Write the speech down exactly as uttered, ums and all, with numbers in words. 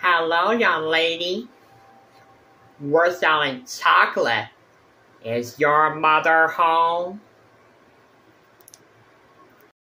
Hello, young lady. We're selling chocolate. Is your mother home?